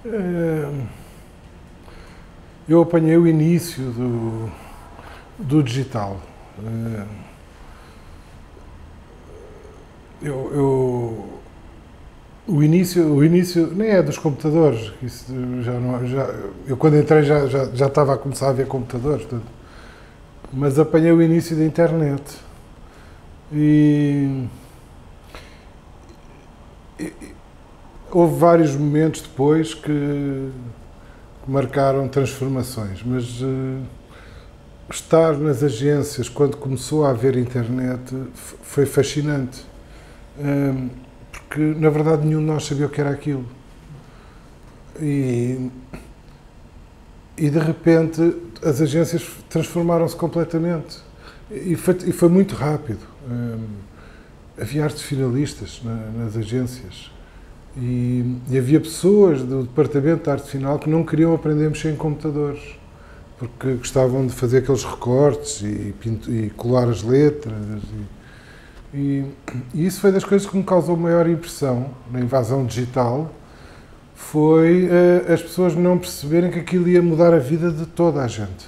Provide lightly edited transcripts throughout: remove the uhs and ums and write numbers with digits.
Eh, Eu apanhei o início do digital. Eh, o início nem é dos computadores. Isso já não, eu quando entrei já estava a começar a ver computadores, tudo. Mas apanhei o início da internet. E, e houve vários momentos depois que marcaram transformações, mas estar nas agências quando começou a haver internet foi fascinante, porque na verdade nenhum de nós sabia o que era aquilo. E, e de repente as agências transformaram-se completamente e foi muito rápido. Havia artes finalistas nas agências. E havia pessoas do departamento de arte final que não queriam aprender a mexer em computadores, porque gostavam de fazer aqueles recortes e colar as letras. E isso foi das coisas que me causou maior impressão na invasão digital, foi as pessoas não perceberem que aquilo ia mudar a vida de toda a gente.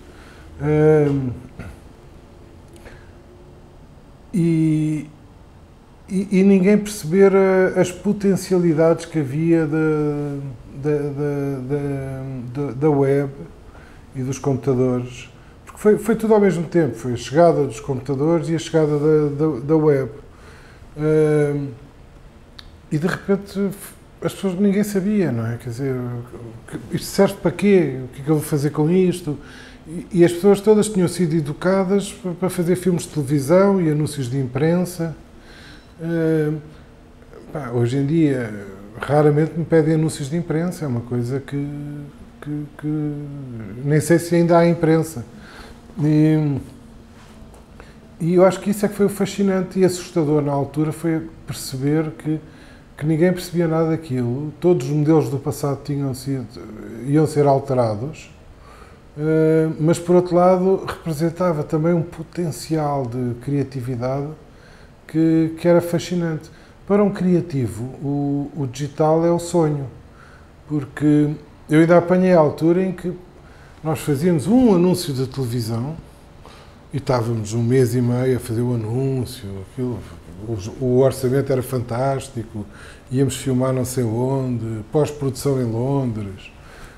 E ninguém perceber as potencialidades que havia da web e dos computadores. Porque foi tudo ao mesmo tempo. Foi a chegada dos computadores e a chegada da web. E de repente as pessoas, ninguém sabia, não é? Quer dizer, isto serve para quê? O que é que eu vou fazer com isto? E as pessoas todas tinham sido educadas para fazer filmes de televisão e anúncios de imprensa. Hoje em dia, raramente me pedem anúncios de imprensa, é uma coisa que nem sei se ainda há imprensa. E eu acho que isso é que foi o fascinante e assustador na altura, foi perceber que ninguém percebia nada daquilo, todos os modelos do passado iam ser alterados, mas por outro lado representava também um potencial de criatividade que era fascinante. Para um criativo, o digital é o sonho, porque eu ainda apanhei a altura em que nós fazíamos um anúncio de televisão e estávamos um mês e meio a fazer o anúncio, o orçamento era fantástico, íamos filmar não sei onde, pós-produção em Londres.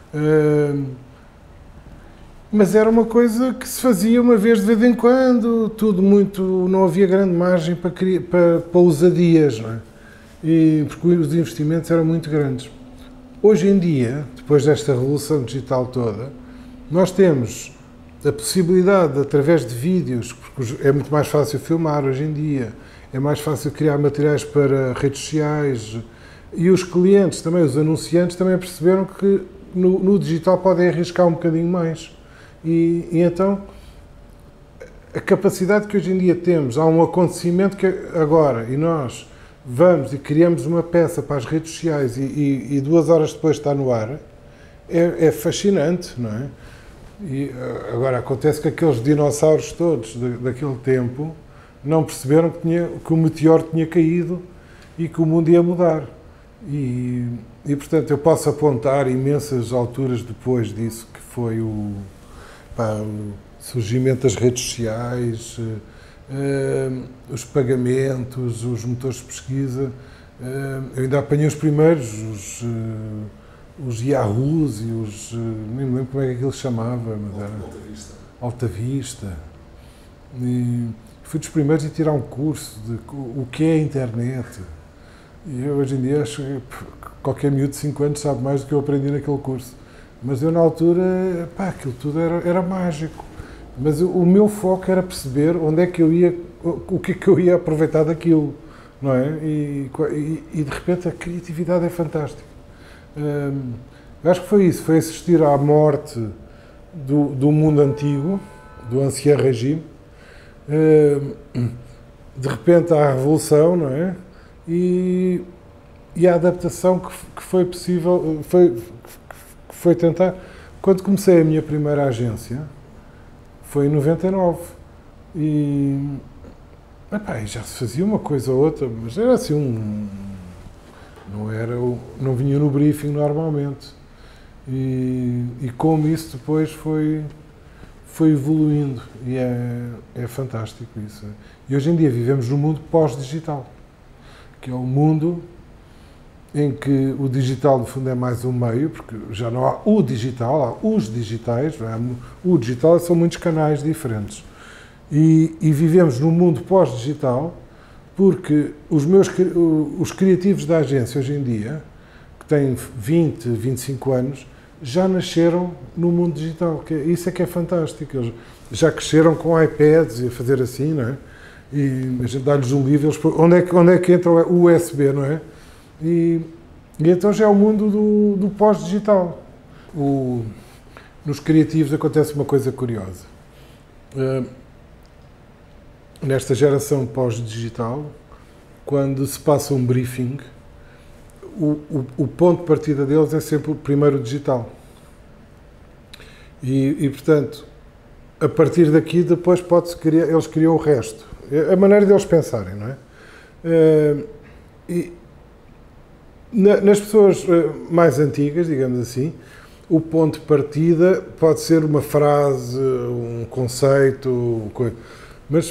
Mas era uma coisa que se fazia uma vez de vez em quando, tudo muito, não havia grande margem para ousadias, não é? Porque os investimentos eram muito grandes. Hoje em dia, depois desta revolução digital toda, nós temos a possibilidade, de, através de vídeos, porque é muito mais fácil filmar hoje em dia, é mais fácil criar materiais para redes sociais, e os clientes também, os anunciantes, também perceberam que no digital podem arriscar um bocadinho mais. E então, a capacidade que hoje em dia temos, há um acontecimento que agora, e nós vamos e criamos uma peça para as redes sociais e 2 horas depois está no ar, é fascinante, não é? E agora acontece que aqueles dinossauros todos daquele tempo não perceberam que o meteoro tinha caído e que o mundo ia mudar. E portanto, eu posso apontar imensas alturas depois disso, que foi o surgimento das redes sociais, os pagamentos, os motores de pesquisa. Eu ainda apanhei os primeiros, os Yahoos e nem me lembro como é que aquilo se chamava, mas era Alta Vista. E fui dos primeiros a tirar um curso de o que é a internet. E eu hoje em dia acho que qualquer miúdo de 5 anos sabe mais do que eu aprendi naquele curso. Mas eu na altura, aquilo tudo era mágico. Mas o meu foco era perceber onde é que eu ia, o que é que eu ia aproveitar daquilo, não é? E de repente a criatividade é fantástica. Eu acho que foi isso, foi assistir à morte do mundo antigo, do ancien regime, de repente à revolução, não é? E a adaptação que foi possível, foi tentar. Quando comecei a minha primeira agência, foi em 99, e já se fazia uma coisa ou outra, mas era assim Não vinha no briefing normalmente. E como isso depois foi evoluindo, e é fantástico isso. E hoje em dia vivemos num mundo pós-digital, que é um mundo em que o digital, no fundo, é mais um meio, porque já não há o digital, há os digitais. O digital são muitos canais diferentes. E vivemos num mundo pós-digital, porque os criativos da agência hoje em dia, que têm 20, 25 anos, já nasceram no mundo digital. Isso é que é fantástico. Eles já cresceram com iPads e a fazer assim, não é? E a gente dá-lhes um livro, onde é que entra o USB, não é? E então já é o mundo do pós-digital. Nos criativos acontece uma coisa curiosa. Nesta geração pós-digital, quando se passa um briefing, o ponto de partida deles é sempre o primeiro digital. E portanto, a partir daqui, depois eles criam o resto. É a maneira deles pensarem, não é? E nas pessoas mais antigas, digamos assim, o ponto de partida pode ser uma frase, um conceito, mas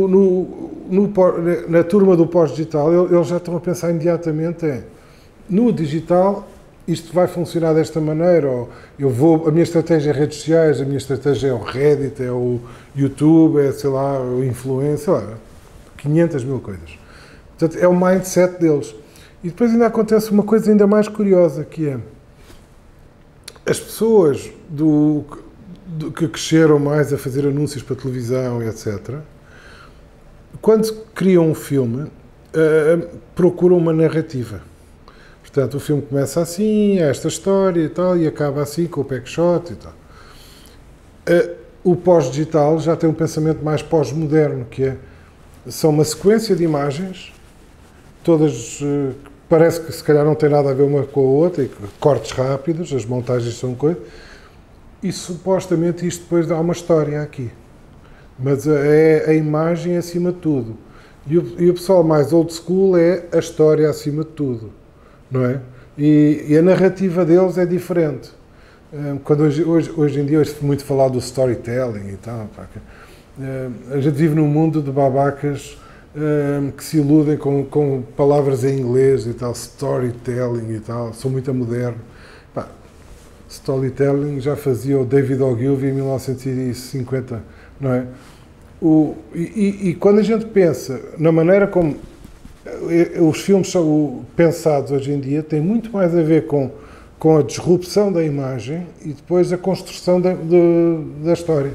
na turma do pós-digital, eles já estão a pensar imediatamente no digital, isto vai funcionar desta maneira, ou a minha estratégia é redes sociais, a minha estratégia é o Reddit, é o YouTube, é, sei lá, o influencer, sei lá, 500 mil coisas. Portanto, é o mindset deles. E depois ainda acontece uma coisa ainda mais curiosa, que é as pessoas que cresceram mais a fazer anúncios para televisão e etc., quando criam um filme, procuram uma narrativa. Portanto, o filme começa assim, esta história e tal, e acaba assim, com o backshot e tal. O pós-digital já tem um pensamento mais pós-moderno, que são uma sequência de imagens, todas parece que se calhar não tem nada a ver uma com a outra, e cortes rápidos, as montagens são coisas, e supostamente isto depois dá uma história aqui. Mas é a imagem acima de tudo. E o pessoal mais old school é a história acima de tudo, não é? E a narrativa deles é diferente. Quando hoje em dia ouço muito falar do storytelling e tal, a gente vive num mundo de babacas que se iludem com palavras em inglês e tal, storytelling e tal, sou muito moderno. Storytelling já fazia o David Ogilvy em 1950, não é? E quando a gente pensa na maneira como os filmes são pensados hoje em dia, tem muito mais a ver com a disrupção da imagem e depois a construção da história.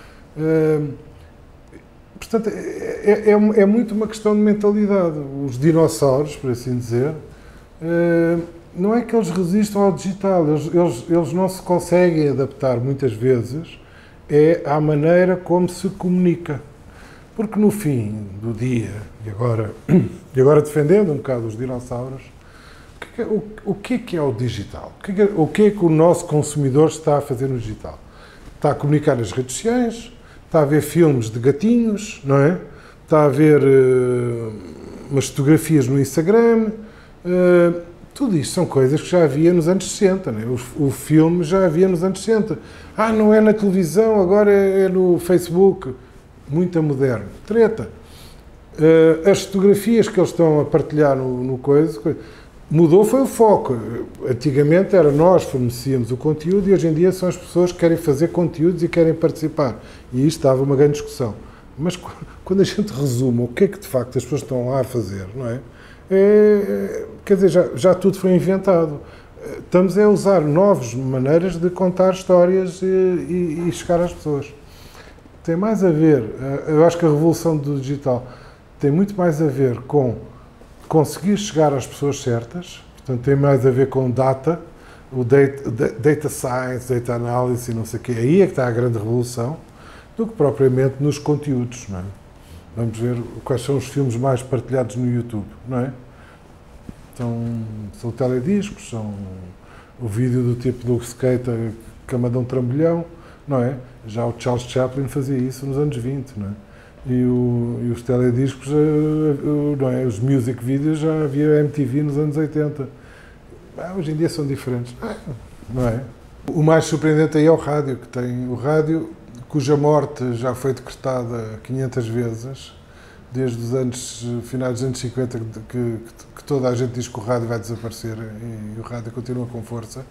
Portanto, é muito uma questão de mentalidade. Os dinossauros, por assim dizer, não é que eles resistam ao digital, eles não se conseguem adaptar muitas vezes à maneira como se comunica. Porque no fim do dia, e agora defendendo um bocado os dinossauros, o que é o digital? O que é que o nosso consumidor está a fazer no digital? Está a comunicar nas redes sociais, está a ver filmes de gatinhos, não é? Está a ver umas fotografias no Instagram, tudo isto são coisas que já havia nos anos 60, não é? O filme já havia nos anos 60. Não é na televisão, agora é no Facebook. Muito moderno. Treta. As fotografias que eles estão a partilhar no coisa, mudou foi o foco. Antigamente era nós fornecíamos o conteúdo e hoje em dia são as pessoas que querem fazer conteúdos e querem participar. E isto dava uma grande discussão. Mas quando a gente resume o que é que de facto as pessoas estão lá a fazer, não é? Quer dizer, já tudo foi inventado. Estamos a usar novas maneiras de contar histórias e chegar às pessoas. Tem mais a ver, eu acho que a revolução do digital tem muito mais a ver com conseguir chegar às pessoas certas, portanto tem mais a ver com data, o data science, data analysis e não sei o quê, aí é que está a grande revolução, do que propriamente nos conteúdos, não é? Vamos ver quais são os filmes mais partilhados no YouTube, não é? São telediscos, são o vídeo do tipo do skater que manda um trambolhão, não é? Já o Charles Chaplin fazia isso nos anos 20, não é? E os telediscos, não é? Os music videos já havia MTV nos anos 80. Hoje em dia são diferentes, não é? O mais surpreendente aí é o rádio, que tem o rádio cuja morte já foi decretada 500 vezes, desde os anos, finais dos anos 50, que toda a gente diz que o rádio vai desaparecer e o rádio continua com força.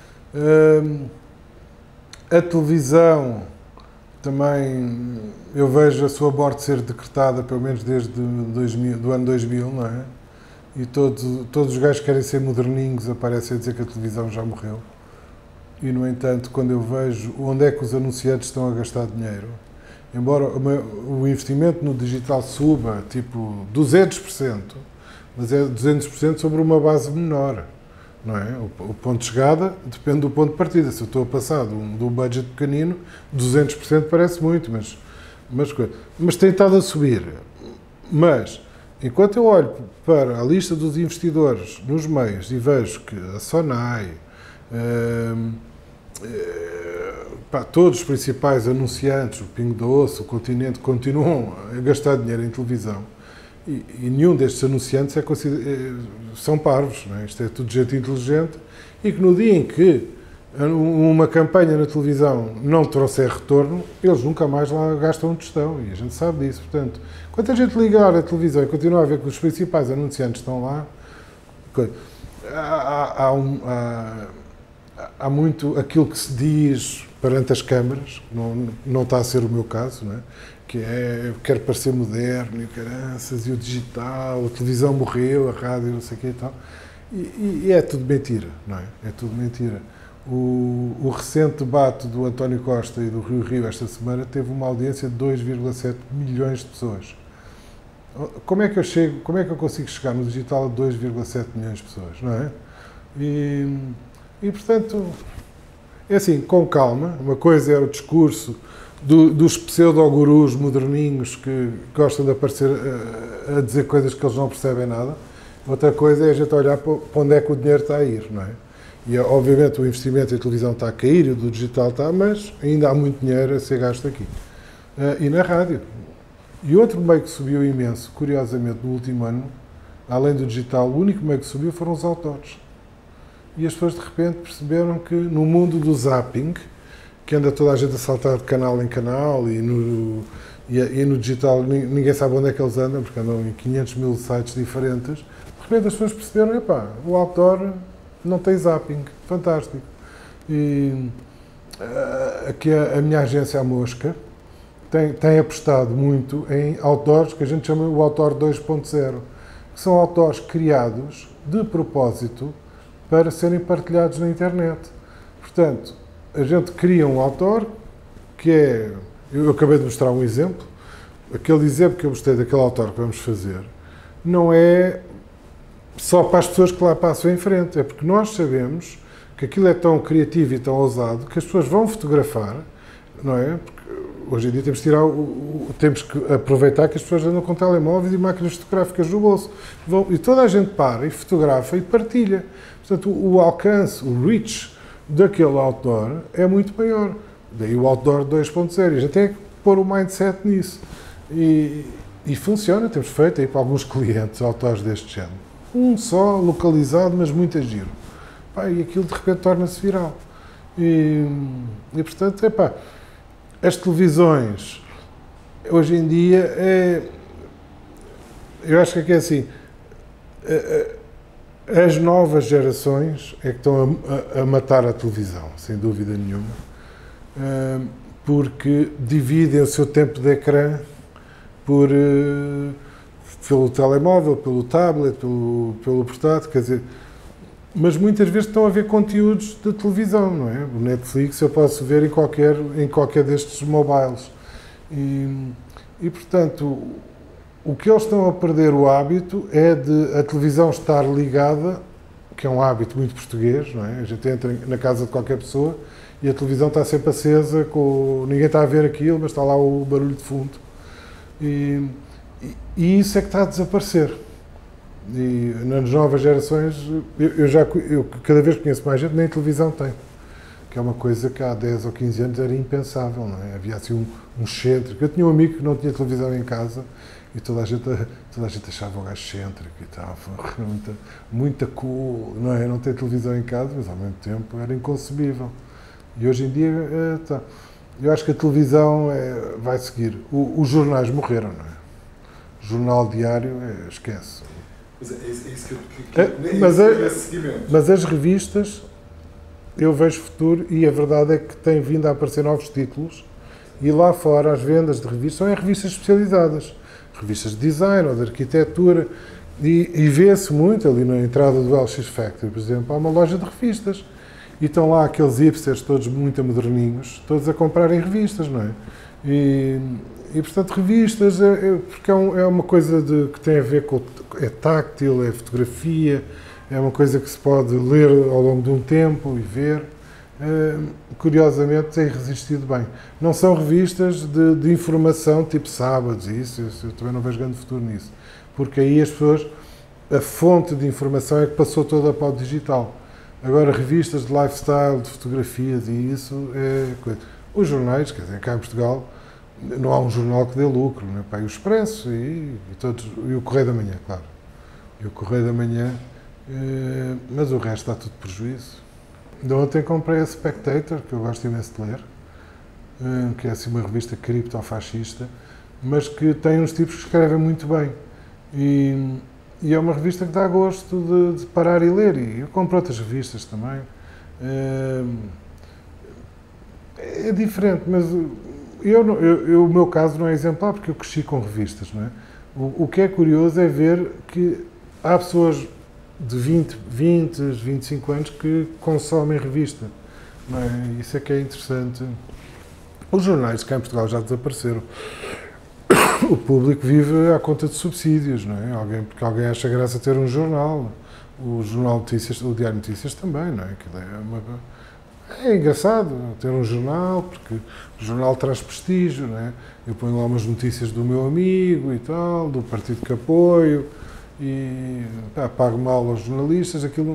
A televisão também, eu vejo a sua morte ser decretada pelo menos desde do ano 2000, não é? E todos os gajos que querem ser moderninhos aparecem a dizer que a televisão já morreu. E, no entanto, quando eu vejo onde é que os anunciantes estão a gastar dinheiro, embora o investimento no digital suba, tipo 200%, mas é 200% sobre uma base menor, não é? O ponto de chegada depende do ponto de partida. Se eu estou a passar de um budget pequenino, 200% parece muito, mas tem estado a subir. Mas, enquanto eu olho para a lista dos investidores nos meios e vejo que a Sonai, todos os principais anunciantes, o Pingo Doce, o Continente, continuam a gastar dinheiro em televisão e nenhum destes anunciantes são parvos, não é? Isto é tudo gente inteligente e que no dia em que uma campanha na televisão não trouxer retorno, eles nunca mais lá gastam um tostão e a gente sabe disso. Portanto, quando a gente ligar a televisão e continuar a ver que os principais anunciantes estão lá, há muito aquilo que se diz perante as câmaras, não está a ser o meu caso, não é? Que é, quero parecer moderno, e caranças, e o digital, a televisão morreu, a rádio, não sei o que e tal. E é tudo mentira, não é? É tudo mentira. O recente debate do António Costa e do Rui Rio esta semana teve uma audiência de 2,7 milhões de pessoas. Como é que eu consigo chegar no digital a 2,7 milhões de pessoas, não é? E, portanto, é assim, com calma. Uma coisa é o discurso dos pseudo-gurus moderninhos que gostam de aparecer a dizer coisas que eles não percebem nada. Outra coisa é a gente olhar para onde é que o dinheiro está a ir, não é? E, obviamente, o investimento em televisão está a cair e o do digital está, mas ainda há muito dinheiro a ser gasto aqui. E na rádio. E outro meio que subiu imenso, curiosamente, no último ano, além do digital, o único meio que subiu foram os outdoors. E as pessoas, de repente, perceberam que no mundo do zapping, que anda toda a gente a saltar de canal em canal e no digital ninguém sabe onde é que eles andam, porque andam em 500 mil sites diferentes, de repente as pessoas perceberam, o outdoor não tem zapping, fantástico. E aqui a minha agência, a Mosca, tem apostado muito em outdoors que a gente chama o outdoor 2.0, que são outdoors criados de propósito para serem partilhados na internet. Portanto, a gente cria um outdoor que é... Eu acabei de mostrar um exemplo. Aquele exemplo que eu mostrei daquele outdoor que vamos fazer não é só para as pessoas que lá passam em frente, é porque nós sabemos que aquilo é tão criativo e tão ousado que as pessoas vão fotografar, não é? Porque hoje em dia temos que aproveitar que as pessoas andam com telemóveis e máquinas fotográficas no bolso. E toda a gente para e fotografa e partilha. Portanto, o alcance, o reach daquele outdoor é muito maior. Daí o outdoor 2.0. A gente tem que pôr o mindset nisso. E funciona. Temos feito aí para alguns clientes outdoors deste género. Um só, localizado, mas muito a giro. E aquilo de repente torna-se viral. E portanto, as televisões, hoje em dia, eu acho que é assim, as novas gerações é que estão a matar a televisão, sem dúvida nenhuma, porque dividem o seu tempo de ecrã pelo telemóvel, pelo tablet, pelo portátil, quer dizer, mas muitas vezes estão a ver conteúdos de televisão, não é? O Netflix eu posso ver em qualquer destes mobiles. E, portanto, o que eles estão a perder o hábito é de a televisão estar ligada, que é um hábito muito português, não é? A gente entra na casa de qualquer pessoa e a televisão está sempre acesa, ninguém está a ver aquilo, mas está lá o barulho de fundo. E isso é que está a desaparecer. E nas novas gerações, eu cada vez conheço mais gente, nem televisão tem. que é uma coisa que há 10 ou 15 anos era impensável, não é? Havia assim um excêntrico. Eu tinha um amigo que não tinha televisão em casa e toda a gente achava o gajo excêntrico e tal, muita cool, não é? Não ter televisão em casa, mas ao mesmo tempo era inconcebível. E hoje em dia, eu acho que a televisão vai seguir. Os jornais morreram, não é? O jornal diário, esquece. Mas é isso que mas as revistas, eu vejo futuro e a verdade é que tem vindo a aparecer novos títulos e lá fora as vendas de revistas são revistas especializadas. Revistas de design ou de arquitetura e vê-se muito ali na entrada do LX Factory, por exemplo, há uma loja de revistas e estão lá aqueles hipsters todos muito moderninhos, todos a comprarem revistas, não é? E portanto, revistas, porque é uma coisa que tem a ver com... é táctil, é fotografia, é uma coisa que se pode ler ao longo de um tempo e ver. Curiosamente, tem resistido bem. Não são revistas de informação, tipo sábados e isso, eu também não vejo grande futuro nisso. Porque aí as pessoas, a fonte de informação é que passou toda para o digital. Agora, revistas de lifestyle, de fotografias e isso, é coisa. Os jornais, quer dizer, cá em Portugal, não há um jornal que dê lucro, não é? Pá, e o Expresso e o Correio da Manhã, claro. E o Correio da Manhã, mas o resto dá tudo prejuízo. De ontem comprei a Spectator, que eu gosto imenso de ler, que é assim uma revista criptofascista, mas que tem uns tipos que escrevem muito bem. E é uma revista que dá gosto de parar e ler. E eu compro outras revistas também. É diferente, mas o meu caso não é exemplar, porque eu cresci com revistas, não é? O que é curioso é ver que há pessoas de 20, 25 anos que consomem revista. Não é? Isso é que é interessante. Os jornais cá em Portugal já desapareceram. O público vive à conta de subsídios, não é? Porque alguém acha graça ter um jornal. O Jornal de Notícias, o Diário de Notícias também, não é? É engraçado ter um jornal, porque o jornal traz prestígio, não é? Eu ponho lá umas notícias do meu amigo e tal, do partido que apoio, e pago mal aos jornalistas, aquilo...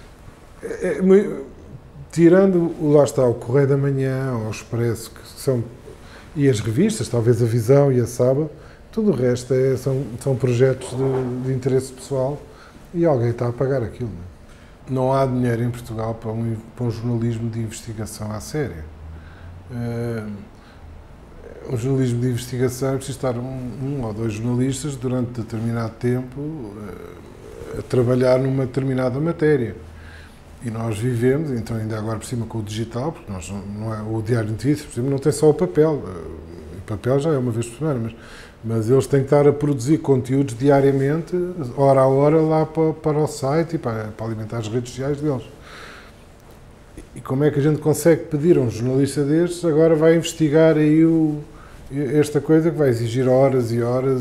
tirando, lá está, o Correio da Manhã, o Expresso, que são... e as revistas, talvez a Visão e a Sábado, tudo o resto são projetos de interesse pessoal e alguém está a pagar aquilo, não é? Não há dinheiro em Portugal para um jornalismo de investigação à séria. Um jornalismo de investigação é preciso estar um ou dois jornalistas durante determinado tempo a trabalhar numa determinada matéria. E nós vivemos, então ainda agora por cima com o digital, porque não é, o Diário de Notícias, por exemplo, não tem só o papel. O papel já é uma vez por semana, mas eles têm que estar a produzir conteúdos diariamente, hora a hora, lá para o site e para alimentar as redes sociais deles. E como é que a gente consegue pedir a um jornalista destes, agora vai investigar aí esta coisa que vai exigir horas e horas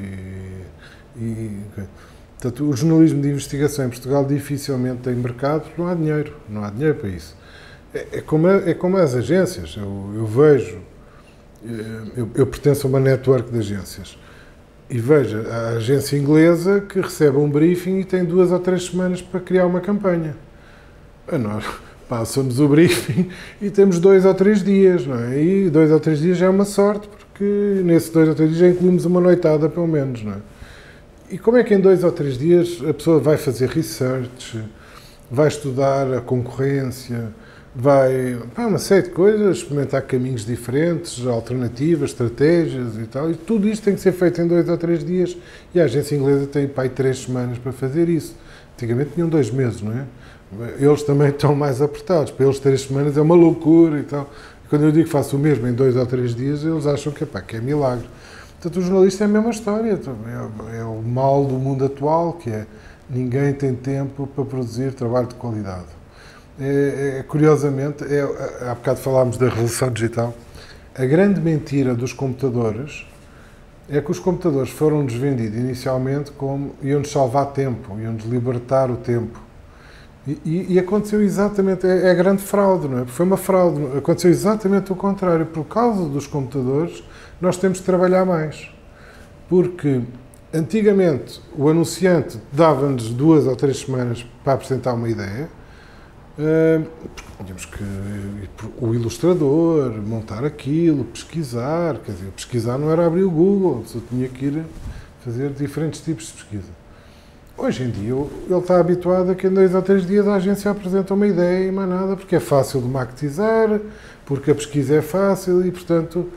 Portanto, o jornalismo de investigação em Portugal dificilmente tem mercado, porque não há dinheiro para isso. É como as agências, eu vejo... Eu pertenço a uma network de agências e vejo a agência inglesa que recebe um briefing e tem 2 ou 3 semanas para criar uma campanha. Nós passamos o briefing e temos 2 ou 3 dias, não é? E 2 ou 3 dias já é uma sorte, porque nesses 2 ou 3 dias já incluímos uma noitada, pelo menos, não é? E como é que em 2 ou 3 dias a pessoa vai fazer research, vai estudar a concorrência, vai uma série de coisas, experimentar caminhos diferentes, alternativas, estratégias e tal, e tudo isto tem que ser feito em 2 ou 3 dias e a agência inglesa tem 3 semanas para fazer isso. Antigamente tinham 2 meses, não é? Eles também estão mais apertados, para eles 3 semanas é uma loucura e tal. E quando eu digo que faço o mesmo em 2 ou 3 dias, eles acham que é milagre. Portanto, o jornalista é a mesma história, é o mal do mundo atual, que é ninguém tem tempo para produzir trabalho de qualidade. Curiosamente, há bocado falámos da revolução digital, a grande mentira dos computadores é que os computadores foram-nos vendidos inicialmente como iam-nos salvar tempo, iam-nos libertar o tempo. E aconteceu exatamente, é a grande fraude, não é? Foi uma fraude, aconteceu exatamente o contrário. Por causa dos computadores, nós temos que trabalhar mais. Porque antigamente o anunciante dava-nos 2 ou 3 semanas para apresentar uma ideia, Tínhamos que ir o ilustrador, montar aquilo, pesquisar, quer dizer, pesquisar não era abrir o Google, só tinha que ir fazer diferentes tipos de pesquisa. Hoje em dia, ele está habituado a que em 2 ou 3 dias a agência apresenta uma ideia e mais nada, porque é fácil de marketizar, porque a pesquisa é fácil e, portanto,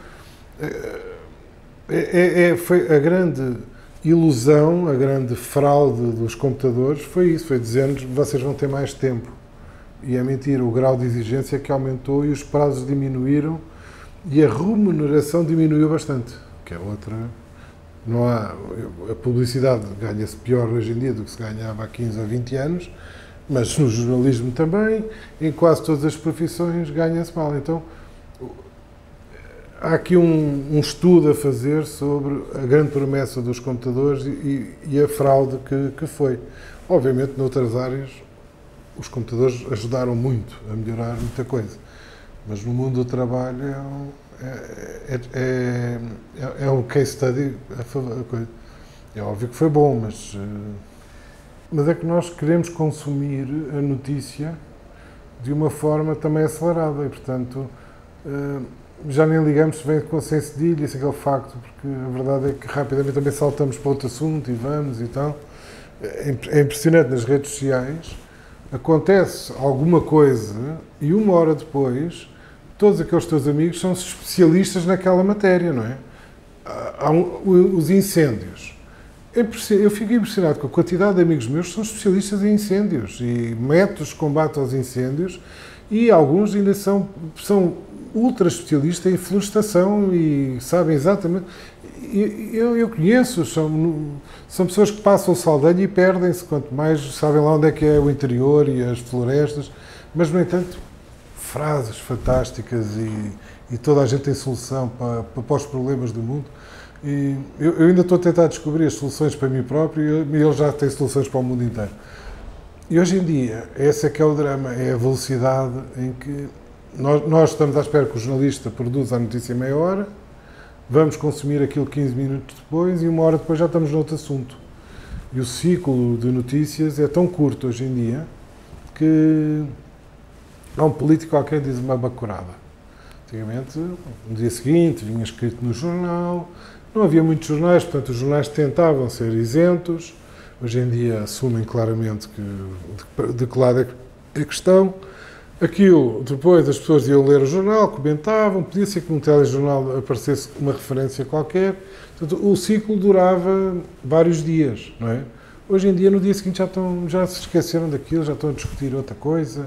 foi a grande ilusão, a grande fraude dos computadores, foi isso, foi dizer-nos vocês vão ter mais tempo. E é mentira, o grau de exigência que aumentou e os prazos diminuíram e a remuneração diminuiu bastante, que é outra. Não há, a publicidade ganha-se pior hoje em dia do que se ganhava há 15 ou 20 anos, mas no jornalismo também, em quase todas as profissões ganha-se mal. Então, há aqui um estudo a fazer sobre a grande promessa dos computadores e a fraude que foi. Obviamente, noutras áreas, os computadores ajudaram muito a melhorar muita coisa, mas no mundo do trabalho é um case study a coisa. É óbvio que foi bom, mas é que nós queremos consumir a notícia de uma forma também acelerada e, portanto, já nem ligamos se vem sem cedilha, esse é aquele facto, porque a verdade é que rapidamente também saltamos para outro assunto e vamos e tal. É impressionante, nas redes sociais acontece alguma coisa e 1 hora depois todos aqueles teus amigos são especialistas naquela matéria, não é? Os incêndios. Eu fico impressionado com a quantidade de amigos meus que são especialistas em incêndios e métodos de combate aos incêndios e alguns ainda são ultra especialistas em florestação e sabem exatamente. Eu conheço, são pessoas que passam o Saldanha e perdem-se, quanto mais sabem lá onde é que é o interior e as florestas, mas, no entanto, frases fantásticas e toda a gente tem solução para os problemas do mundo. E eu ainda estou a tentar descobrir as soluções para mim próprio e ele já tem soluções para o mundo inteiro. E hoje em dia, esse é que é o drama, é a velocidade em que nós estamos à espera que o jornalista produza a notícia em meia hora, vamos consumir aquilo 15 minutos depois e 1 hora depois já estamos noutro assunto. E o ciclo de notícias é tão curto hoje em dia que há um político qualquer que diz uma bacurada. Antigamente, no dia seguinte, vinha escrito no jornal, não havia muitos jornais, portanto os jornais tentavam ser isentos, hoje em dia assumem claramente de que lado é a questão. Aquilo, depois as pessoas iam ler o jornal, comentavam, podia ser que num telejornal aparecesse uma referência qualquer. Portanto, o ciclo durava vários dias, não é? Hoje em dia, no dia seguinte, já se esqueceram daquilo, já estão a discutir outra coisa.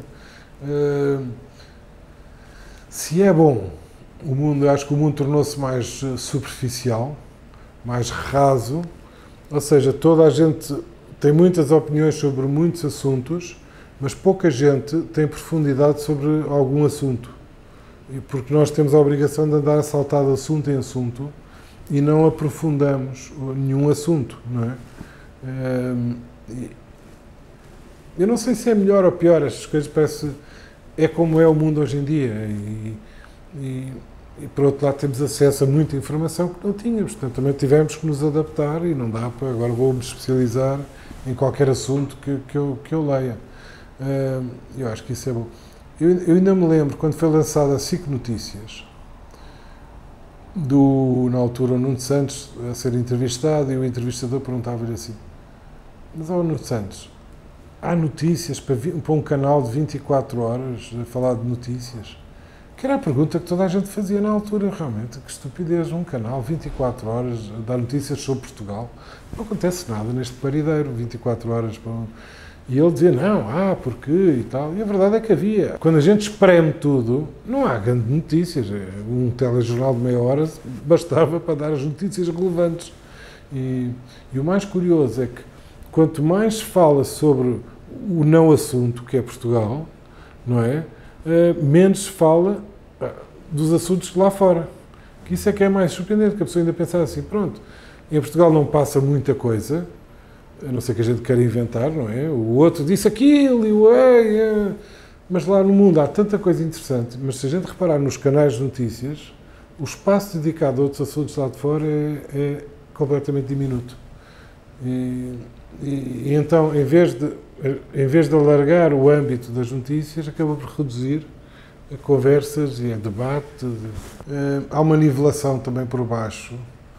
Se é bom, acho que o mundo tornou-se mais superficial, mais raso, ou seja, toda a gente tem muitas opiniões sobre muitos assuntos, mas pouca gente tem profundidade sobre algum assunto. Porque nós temos a obrigação de andar a saltar de assunto em assunto e não aprofundamos nenhum assunto, não é? Eu não sei se é melhor ou pior, estas coisas parece... É como é o mundo hoje em dia e por outro lado temos acesso a muita informação que não tínhamos, portanto também tivemos que nos adaptar e não dá para agora vou-me especializar em qualquer assunto que eu leia. Eu acho que isso é bom. Eu ainda me lembro, quando foi lançada a SIC Notícias, na altura o Nuno Santos a ser entrevistado e o entrevistador perguntava-lhe assim: mas Nuno Santos, há notícias para um canal de 24 horas a falar de notícias? Que era a pergunta que toda a gente fazia na altura, realmente. Que estupidez, um canal 24 horas a dar notícias sobre Portugal. Não acontece nada neste parideiro, 24 horas para E ele dizia, não, porque e tal. E a verdade é que havia. Quando a gente espreme tudo, não há grandes notícias. Um telejornal de meia hora bastava para dar as notícias relevantes. E o mais curioso é que quanto mais se fala sobre o não assunto, que é Portugal, não é? Menos se fala dos assuntos lá fora. Que isso é que é mais surpreendente, que a pessoa ainda pensar assim, pronto, em Portugal não passa muita coisa, a não ser que a gente queira inventar, não é? O outro disse aquilo e mas lá no mundo há tanta coisa interessante, mas se a gente reparar nos canais de notícias, o espaço dedicado a outros assuntos lá de fora é completamente diminuto. E então, em vez de em vez de alargar o âmbito das notícias, acaba por reduzir a conversas e a debate. Há uma nivelação também por baixo.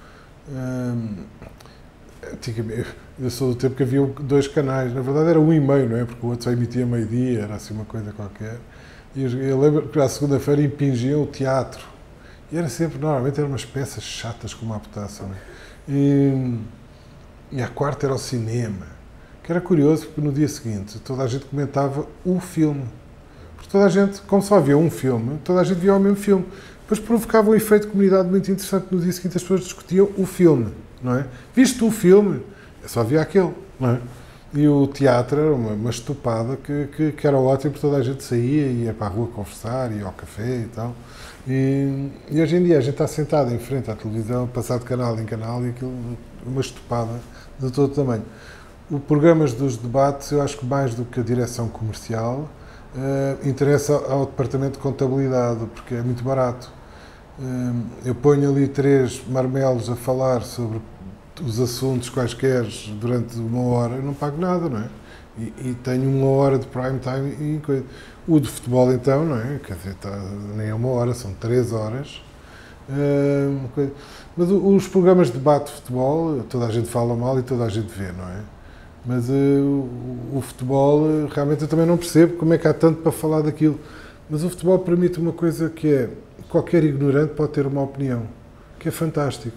Eu sou do tempo que havia 2 canais, na verdade era 1,5, não é? Porque o outro só emitia meio-dia, era assim uma coisa qualquer. E eu lembro que à segunda-feira impingiam o teatro. E era sempre, normalmente, eram umas peças chatas como a petaça, não é? E à quarta era o cinema, que era curioso porque no dia seguinte toda a gente comentava o filme. Porque toda a gente, como só havia um filme, toda a gente via o mesmo filme. Depois provocava um efeito de comunidade muito interessante. No dia seguinte as pessoas discutiam o filme, não é? Viste o filme? Eu só via aquele, não é? E o teatro era uma estupada que era ótimo, porque toda a gente saía, ia para a rua conversar, ia ao café e tal. E hoje em dia a gente está sentado em frente à televisão, passar de canal em canal, e aquilo uma estupada de todo tamanho. Os programas dos debates, eu acho que mais do que a direção comercial, interessa ao departamento de contabilidade, porque é muito barato. Eu ponho ali 3 marmelos a falar sobre os assuntos quaisquer durante 1 hora, eu não pago nada, não é? E tenho 1 hora de prime time e coisa. O de futebol então, não é? Quer dizer, nem é 1 hora, são 3 horas. Mas os programas de debate de futebol, toda a gente fala mal e toda a gente vê, não é? Mas o futebol, realmente eu também não percebo como é que há tanto para falar daquilo. Mas o futebol permite uma coisa que é, qualquer ignorante pode ter uma opinião, que é fantástico.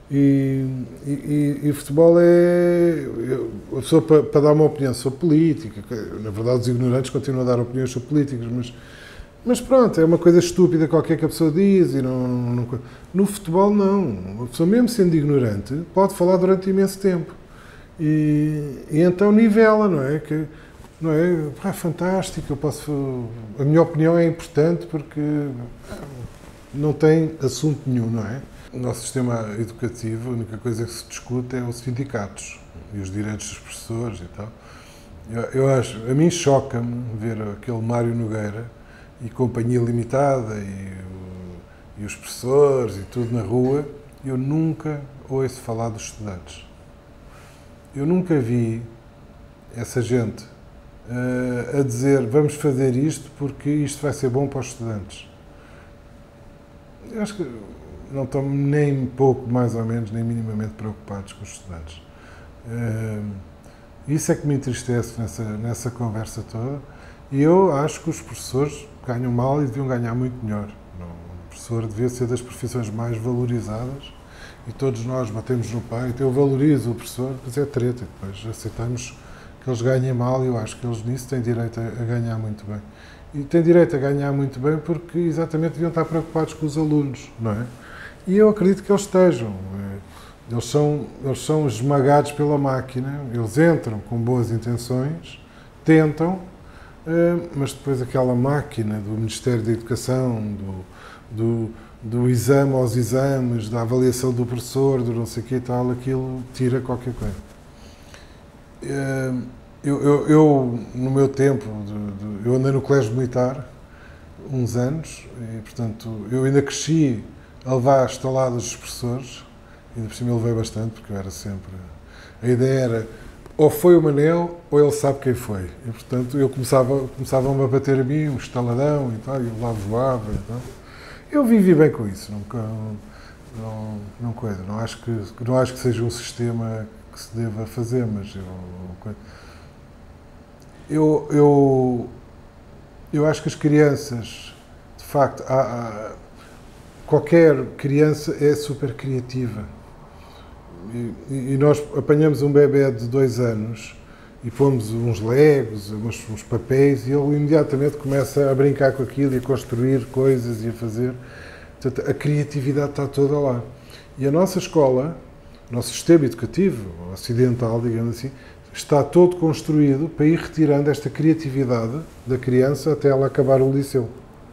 E o futebol é... A pessoa, para dar uma opinião sobre política, na verdade os ignorantes continuam a dar opiniões sobre políticas, mas pronto, é uma coisa estúpida qualquer que a pessoa diz. No futebol não. A pessoa, mesmo sendo ignorante, pode falar durante imenso tempo. E então nivela, não é? Não é fantástico, a minha opinião é importante porque não tem assunto nenhum, não é? No nosso sistema educativo, a única coisa que se discute é os sindicatos e os direitos dos professores e tal. A mim choca-me ver aquele Mário Nogueira e Companhia Limitada e os professores e tudo na rua. Eu nunca ouço falar dos estudantes. Eu nunca vi essa gente a dizer vamos fazer isto porque isto vai ser bom para os estudantes. Eu acho que não estão nem pouco, mais ou menos, nem minimamente preocupados com os estudantes. Isso é que me entristece nessa conversa toda. E eu acho que os professores ganham mal e deviam ganhar muito melhor. O professor devia ser das profissões mais valorizadas e todos nós batemos no peito. Eu valorizo o professor, mas é treta. Depois aceitamos que eles ganhem mal e eu acho que eles nisso têm direito a ganhar muito bem. E têm direito a ganhar muito bem porque exatamente deviam estar preocupados com os alunos, não é? E eu acredito que eles estejam. Eles são esmagados pela máquina, eles entram com boas intenções, tentam, mas depois aquela máquina do Ministério da Educação, do exame aos exames, da avaliação do professor, do não sei o que e tal, aquilo tira qualquer coisa. Eu no meu tempo, eu andei no colégio militar uns anos e, portanto, eu ainda cresci a levar estaladas dos professores, ainda por cima eu levei bastante, porque eu era sempre... A ideia era, ou foi o Manel, ou ele sabe quem foi. E, portanto, começavam-me a bater a mim, um estaladão e tal, e eu lá voava e tal. Eu vivi bem com isso, não acho que seja um sistema que se deva fazer, mas eu acho que as crianças, de facto, qualquer criança é super criativa. E nós apanhamos um bebê de 2 anos e pomos uns legos, uns papéis, e ele imediatamente começa a brincar com aquilo e a construir coisas e a fazer. Portanto, a criatividade está toda lá. E a nossa escola, o nosso sistema educativo ocidental, digamos assim, está todo construído para ir retirando esta criatividade da criança até ela acabar o liceu.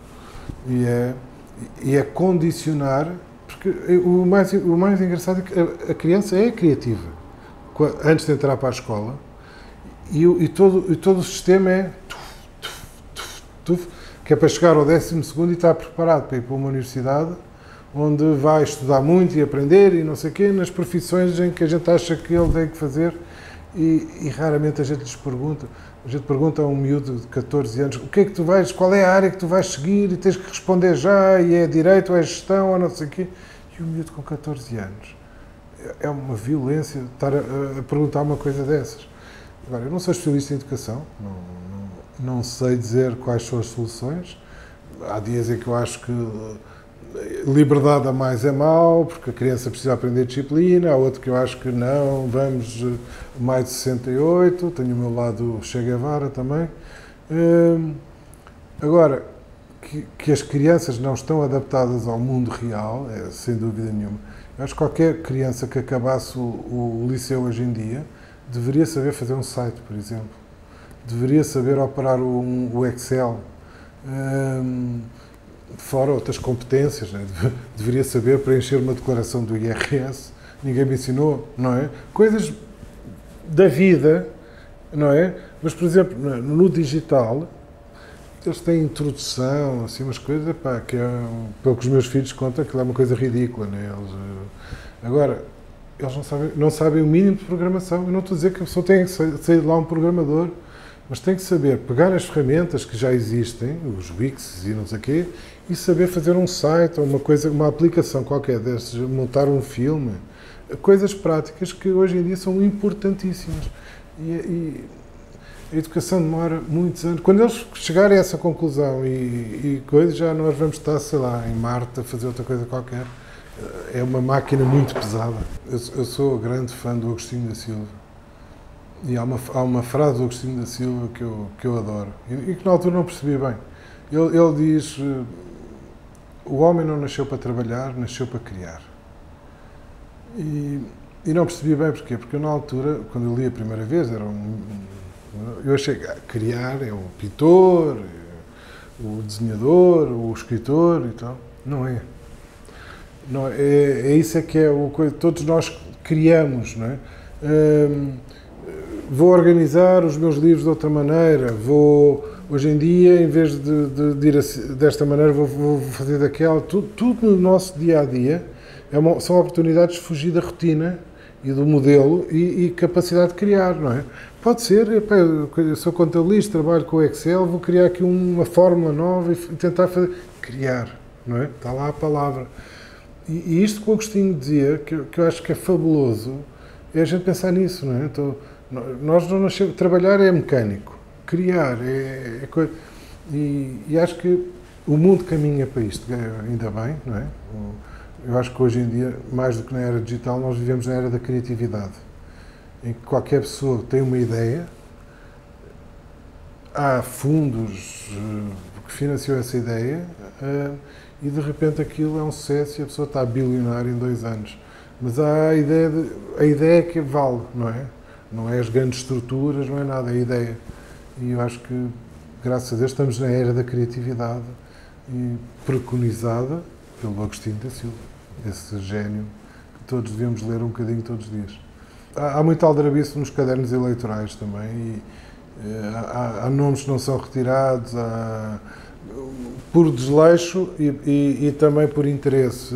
E é condicionar, porque o mais engraçado é que a criança é criativa antes de entrar para a escola e todo o sistema é que é para chegar ao 12º e estar preparado para ir para uma universidade onde vai estudar muito e aprender e não sei o quê, nas profissões em que a gente acha que ele tem que fazer e raramente a gente lhes pergunta. A gente pergunta a um miúdo de 14 anos, o que é que tu vais, qual é a área que tu vais seguir, e tens que responder já, e é direito, ou é gestão, ou não sei o quê. E o miúdo com 14 anos. É uma violência estar a perguntar uma coisa dessas. Agora, eu não sou especialista em educação, não sei dizer quais são as soluções. Há dias em que eu acho que liberdade a mais é mau, porque a criança precisa aprender disciplina. Há outro que eu acho que não, vamos mais de 68, tenho o meu lado Che Guevara também. Agora, que as crianças não estão adaptadas ao mundo real, é sem dúvida nenhuma. Eu acho que qualquer criança que acabasse o liceu hoje em dia deveria saber fazer um site, por exemplo. Deveria saber operar o Excel. Fora outras competências, né? Deveria saber preencher uma declaração do IRS. Ninguém me ensinou, não é? Coisas da vida, não é? Mas, por exemplo, no digital, eles têm introdução, assim, umas coisas, pá, que é, pelo que os meus filhos contam, que é uma coisa ridícula, né? Agora, eles não sabem o mínimo de programação. Eu não estou a dizer que a pessoa tem que sair de lá um programador, mas tem que saber pegar as ferramentas que já existem, os Wix e não sei o quê, e saber fazer um site ou uma aplicação qualquer desses, montar um filme, coisas práticas que hoje em dia são importantíssimas. E a educação demora muitos anos. Quando eles chegarem a essa conclusão e coisas, já nós vamos estar, sei lá, em Marte a fazer outra coisa qualquer. É uma máquina muito pesada. Eu sou grande fã do Agostinho da Silva. E há uma frase do Agostinho da Silva que eu adoro e que na altura não percebi bem. Ele diz: o homem não nasceu para trabalhar, nasceu para criar. E não percebi bem porquê, porque eu, na altura, quando eu li a primeira vez, eu achei que criar é o pintor, o desenhador, o escritor e tal. Não é. Não é isso é que é o que todos nós criamos, não é? Vou organizar os meus livros de outra maneira, hoje em dia, em vez de ir desta maneira, vou fazer daquela. Tudo no nosso dia-a-dia são oportunidades de fugir da rotina e do modelo e capacidade de criar, não é? Pode ser, eu sou contabilista, trabalho com o Excel, vou criar aqui uma fórmula nova e tentar fazer. Criar, não é? Está lá a palavra. E isto que o Agostinho dizia, que eu acho que é fabuloso, é a gente pensar nisso, não é? Então, nós não nascemos. Trabalhar é mecânico, criar é coisa. E acho que o mundo caminha para isto, ainda bem, não é? Eu acho que hoje em dia, mais do que na era digital, nós vivemos na era da criatividade, em que qualquer pessoa tem uma ideia, há fundos que financiam essa ideia e de repente aquilo é um sucesso e a pessoa está bilionária em 2 anos. Mas há a ideia que vale, não é? Não é as grandes estruturas, não é nada, é a ideia. E eu acho que, graças a Deus, estamos na era da criatividade e preconizada pelo Agostinho da Silva, esse gênio que todos devemos ler um bocadinho todos os dias. Há muito aldrabice nos cadernos eleitorais também e há nomes que não são retirados, por desleixo e também por interesse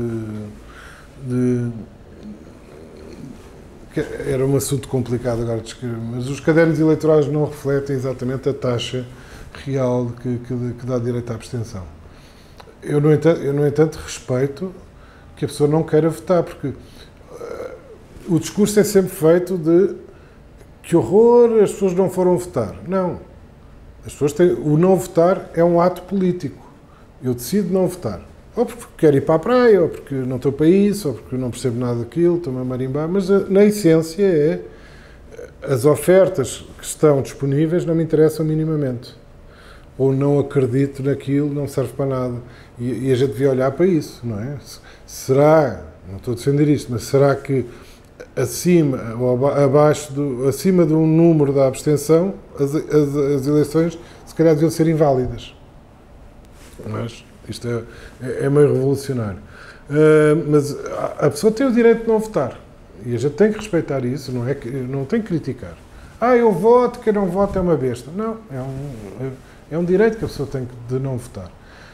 era um assunto complicado agora de escrever, mas os cadernos eleitorais não refletem exatamente a taxa real que dá direito à abstenção. Eu, no entanto, respeito que a pessoa não queira votar, porque o discurso é sempre feito de que horror, as pessoas não foram votar. Não. As pessoas o não votar é um ato político. Eu decido não votar. Ou porque quero ir para a praia, ou porque não estou para isso, ou porque não percebo nada daquilo, estou-me a marimbar, mas na essência é as ofertas que estão disponíveis não me interessam minimamente. Ou não acredito naquilo, não serve para nada. E a gente devia olhar para isso, não é? Será, não estou a defender isto, mas será que acima ou abaixo, acima de um número da abstenção, as eleições se calhar deviam ser inválidas? Mas isto é meio revolucionário. Mas a pessoa tem o direito de não votar. E a gente tem que respeitar isso, não tem que criticar. Eu voto, quem não vota é uma besta. Não, é um direito que a pessoa tem de não votar.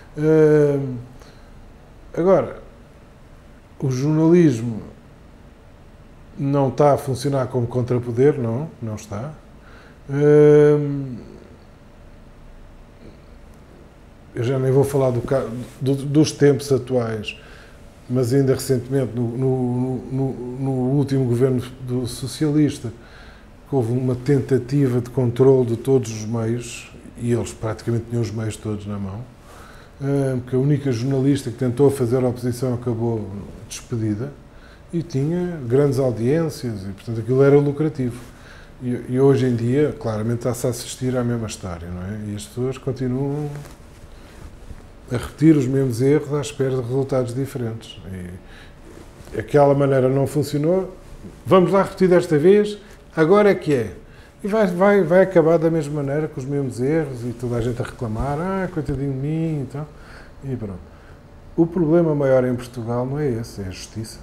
Agora, o jornalismo não está a funcionar como contrapoder, não está. Eu já nem vou falar dos tempos atuais, mas ainda recentemente, no último governo do socialista, houve uma tentativa de controle de todos os meios, e eles praticamente tinham os meios todos na mão, porque a única jornalista que tentou fazer a oposição acabou despedida, e tinha grandes audiências, e portanto aquilo era lucrativo. E hoje em dia, claramente, está-se a assistir à mesma história, não é? E as pessoas continuam a repetir os mesmos erros à espera de resultados diferentes. E aquela maneira não funcionou, vamos lá repetir desta vez, agora é que é. E vai acabar da mesma maneira, com os mesmos erros, e toda a gente a reclamar, coitadinho de mim, então, e pronto. O problema maior em Portugal não é esse, é a justiça.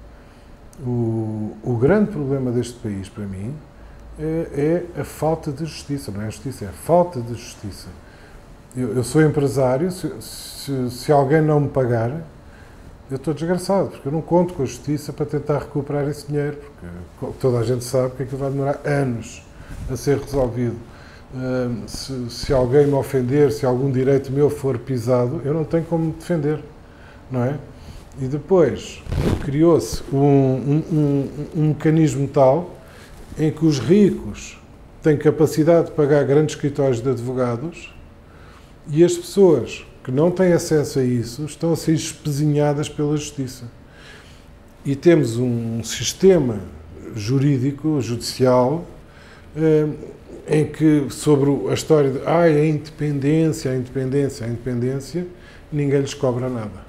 O grande problema deste país, para mim, é a falta de justiça, não é a justiça, é a falta de justiça. Eu sou empresário, se alguém não me pagar, eu estou desgraçado, porque eu não conto com a justiça para tentar recuperar esse dinheiro, porque toda a gente sabe que aquilo vai demorar anos a ser resolvido. Se alguém me ofender, se algum direito meu for pisado, eu não tenho como me defender, não é? E depois criou-se um mecanismo tal em que os ricos têm capacidade de pagar grandes escritórios de advogados e as pessoas que não têm acesso a isso estão a ser espezinhadas pela justiça. E temos um sistema jurídico, judicial, em que sobre a história de a independência, ninguém lhes cobra nada.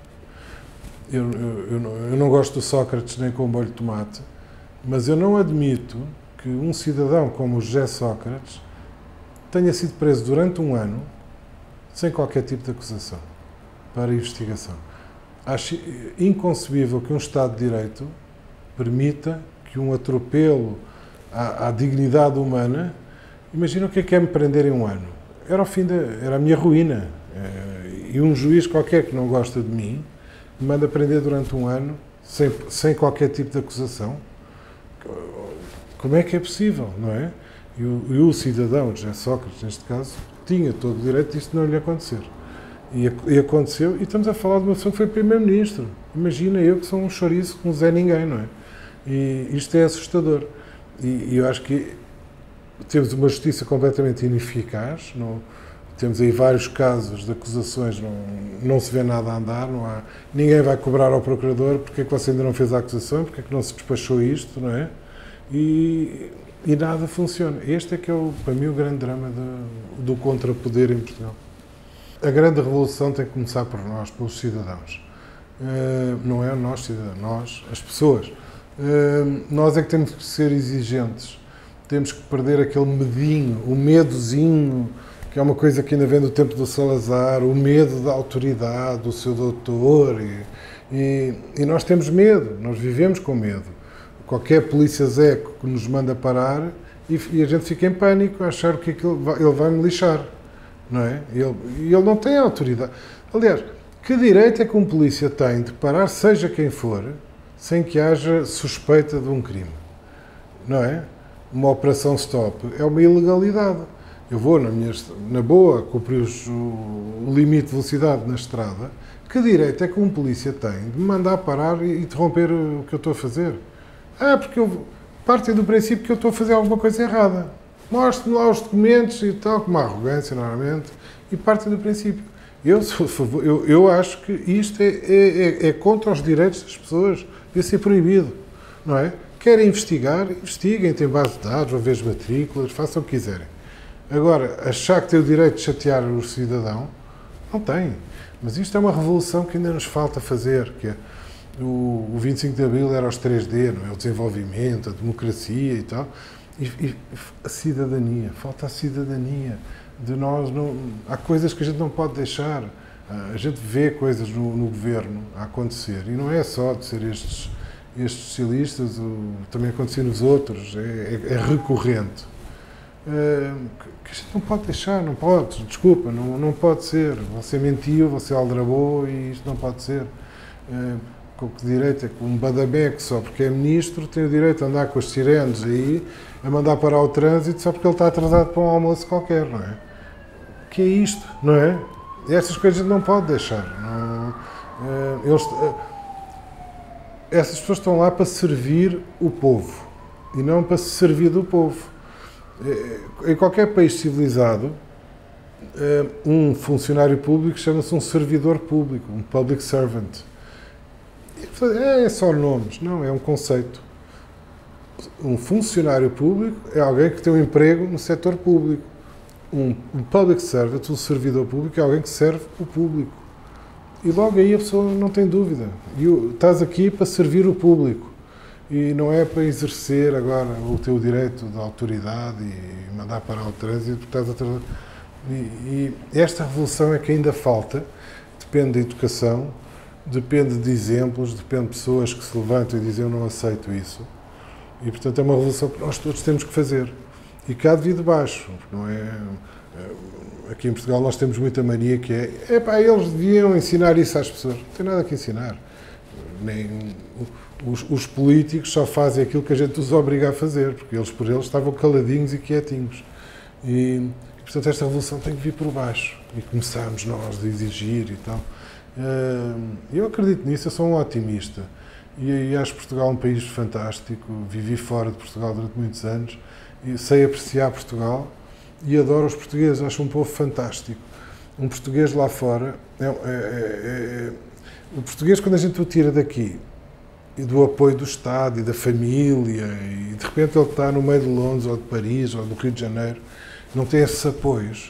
Eu não gosto do Sócrates nem com molho de tomate, mas eu não admito que um cidadão como o José Sócrates tenha sido preso durante um ano sem qualquer tipo de acusação para investigação. Acho inconcebível que um Estado de Direito permita que um atropelo à dignidade humana. Imagina o que é me prender em um ano. Era a minha ruína. E um juiz qualquer que não gosta de mim me manda prender durante um ano sem qualquer tipo de acusação. Como é que é possível, não é? E o cidadão, José Sócrates, neste caso, tinha todo o direito disto não lhe acontecer. E aconteceu, e estamos a falar de uma pessoa que foi primeiro-ministro. Imagina eu que sou um chouriço, um Zé Ninguém, não é? E isto é assustador. E eu acho que temos uma justiça completamente ineficaz, temos aí vários casos de acusações, não se vê nada a andar, ninguém vai cobrar ao procurador porque é que você ainda não fez a acusação, porque é que não se despachou isto, não é? E nada funciona. Este é que é, para mim, o grande drama do contrapoder em Portugal. A grande revolução tem que começar por nós, pelos cidadãos. Não é nós, cidadãos, nós, as pessoas. Nós é que temos que ser exigentes. Temos que perder aquele medinho, o medozinho, que é uma coisa que ainda vem do tempo do Salazar, o medo da autoridade, do seu doutor. E nós temos medo, nós vivemos com medo. Qualquer polícia zeco que nos manda parar e a gente fica em pânico a achar que ele vai me lixar, não é? E ele não tem autoridade. Aliás, que direito é que um polícia tem de parar, seja quem for, sem que haja suspeita de um crime? Não é? Uma operação stop é uma ilegalidade. Eu vou na boa cumprir o limite de velocidade na estrada. Que direito é que um polícia tem de me mandar parar e interromper o que eu estou a fazer? Porque partem do princípio que eu estou a fazer alguma coisa errada. Mostre-me lá os documentos e tal, com uma arrogância, normalmente, e partem do princípio. Eu acho que isto é contra os direitos das pessoas, devia ser proibido, não é? Querem investigar, investiguem, têm base de dados, vão ver as matrículas, façam o que quiserem. Agora, achar que tem o direito de chatear o cidadão, não tem. Mas isto é uma revolução que ainda nos falta fazer, que é o 25 de Abril era os 3D, não é? O desenvolvimento, a democracia e tal. E a cidadania, falta a cidadania. De nós há coisas que a gente não pode deixar. A gente vê coisas no governo a acontecer. E não é só de ser estes socialistas, também acontecer nos outros, é recorrente. Que a gente não pode deixar, não pode, desculpa, não pode ser. Você mentiu, você aldrabou e isto não pode ser. com que direito é que um badameco, só porque é ministro, tem o direito a andar com as sirenes aí, a mandar parar o trânsito só porque ele está atrasado para um almoço qualquer, não é? Que é isto, não é? E estas coisas a gente não pode deixar. Não, essas pessoas estão lá para servir o povo e não para se servir do povo. Em qualquer país civilizado, um funcionário público chama-se um servidor público, um public servant. É só nomes, não, é um conceito. Um funcionário público é alguém que tem um emprego no setor público. Um public servant, um servidor público, é alguém que serve o público. E logo aí a pessoa não tem dúvida. Estás aqui para servir o público. E não é para exercer agora o teu direito de autoridade e mandar parar o trânsito porque estás atrasado. E esta revolução é que ainda falta. Depende da educação, depende de exemplos, depende de pessoas que se levantam e dizem eu não aceito isso. E, portanto, é uma revolução que nós todos temos que fazer. E cá de vir de baixo, não é? Aqui em Portugal nós temos muita mania que eles deviam ensinar isso às pessoas. Não tem nada que ensinar. Nem, os políticos só fazem aquilo que a gente os obriga a fazer, porque eles por eles estavam caladinhos e quietinhos. E, portanto, esta revolução tem que vir por baixo. E começamos nós a exigir e tal. Eu acredito nisso, eu sou um otimista. E acho Portugal um país fantástico. Vivi fora de Portugal durante muitos anos. E sei apreciar Portugal e adoro os portugueses, acho um povo fantástico. Um português lá fora, o português quando a gente o tira daqui, e do apoio do Estado e da família, e de repente ele está no meio de Londres, ou de Paris, ou do Rio de Janeiro, não tem esses apoios,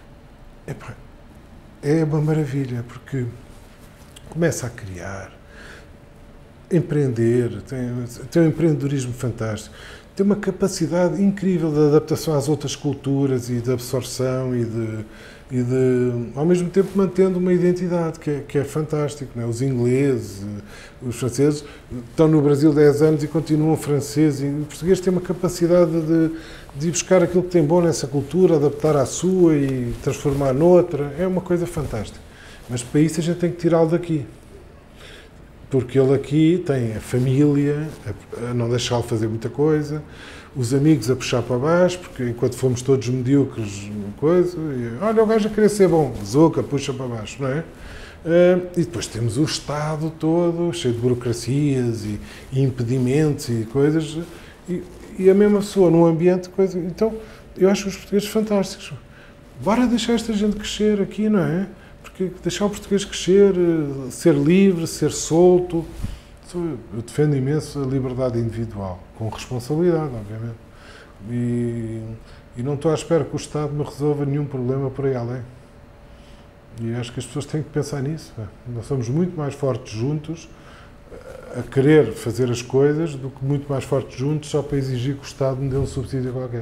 é uma maravilha, porque começa a criar, empreender, tem um empreendedorismo fantástico. Tem uma capacidade incrível de adaptação às outras culturas e de absorção e de ao mesmo tempo mantendo uma identidade que é fantástico, não é? Os ingleses, os franceses estão no Brasil 10 anos e continuam franceses, e o português tem uma capacidade de ir buscar aquilo que tem bom nessa cultura, adaptar à sua e transformar noutra, é uma coisa fantástica. Mas para isso a gente tem que tirá-lo daqui. Porque ele aqui tem a família a não deixá-lo fazer muita coisa, os amigos a puxar para baixo, porque enquanto fomos todos medíocres, olha o gajo a querer ser bom, Zuca, puxa para baixo, não é? E depois temos o Estado todo, cheio de burocracias e impedimentos e coisas, e a mesma pessoa num ambiente, coisa. Então, eu acho os portugueses fantásticos. Bora deixar esta gente crescer aqui, não é? Porque deixar o português crescer, ser livre, ser solto. Eu defendo imenso a liberdade individual, com responsabilidade, obviamente. E não estou à espera que o Estado me resolva nenhum problema por aí além. E acho que as pessoas têm que pensar nisso. Nós somos muito mais fortes juntos a querer fazer as coisas do que muito mais fortes juntos só para exigir que o Estado me dê um subsídio qualquer.